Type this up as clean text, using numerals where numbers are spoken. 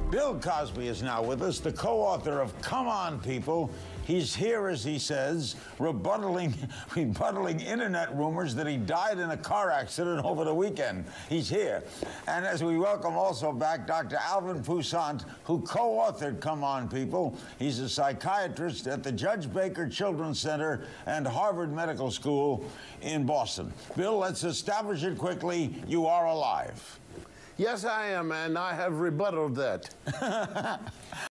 Bill Cosby is now with us, the co-author of Come On, People. He's here, as he says, rebuttaling internet rumors that he died in a car accident over the weekend. He's here. And as we welcome also back Dr. Alvin Toussaint, who co-authored Come On, People. He's a psychiatrist at the Judge Baker Children's Center and Harvard Medical School in Boston. Bill, let's establish it quickly. You are alive. Yes, I am, and I have rebutted that.